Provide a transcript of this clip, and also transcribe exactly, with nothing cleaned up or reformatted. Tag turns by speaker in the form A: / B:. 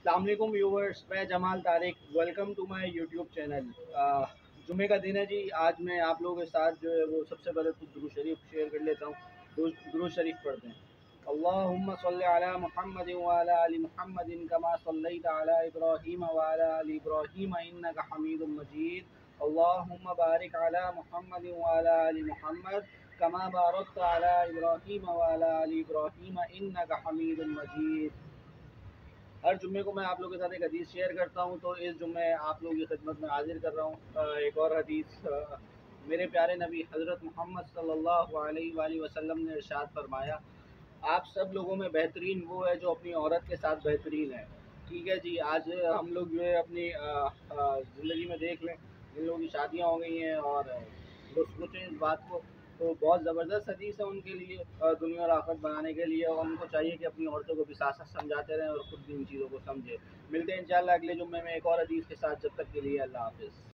A: السلام علیکم ویورز، میں Jamal Tariq, welcome to my YouTube channel. جمعے کا دن ہے جی۔ آج میں آپ لوگوں کے ساتھ جو ہے وہ سب سے پہلے تو درود شریف شیئر کر لیتا ہوں۔ درود درود شریف پڑھتے ہیں۔ اللہم صلی علی محمد وعلی آل محمد کما صلیت علی ابراہیم وعلی آل ابراہیم انک حمید مجید۔ اللہم بارک علی محمد وعلی آل محمد کما بارکت علی ابراہیم وعلی آل ابراہیم انک حمید مجید۔ ہر جمعے کو میں آپ لوگوں کے ساتھ ایک حدیث شیئر کرتا ہوں، تو اس جمعے آپ لوگوں کی خدمت میں حاضر کر رہا ہوں ایک اور حدیث۔ میرے پیارے نبی حضرت محمد صلی اللہ علیہ وآلہ وسلم نے ارشاد فرمایا، آپ سب لوگوں میں بہترین وہ ہے جو اپنی عورت کے ساتھ بہترین ہے۔ ٹھیک ہے جی، آج ہم لوگ جو ہے اپنی زندگی میں دیکھ لیں، جن لوگوں کی شادیاں ہو گئی ہیں اور وہ سوچیں اس بات کو، تو بہت زبردست حدیث ہے ان کے لیے، دنیا اور آخرت بنانے کے لیے، اور ان کو چاہیے کہ اپنی عورتوں کو بھی ساتھ ساتھ سمجھاتے رہیں اور خود بھی ان چیزوں کو سمجھے۔ ملتے ہیں انشاءاللہ اگلے جمعے میں ایک اور حدیث کے ساتھ، جب تک کے لیے اللہ حافظ۔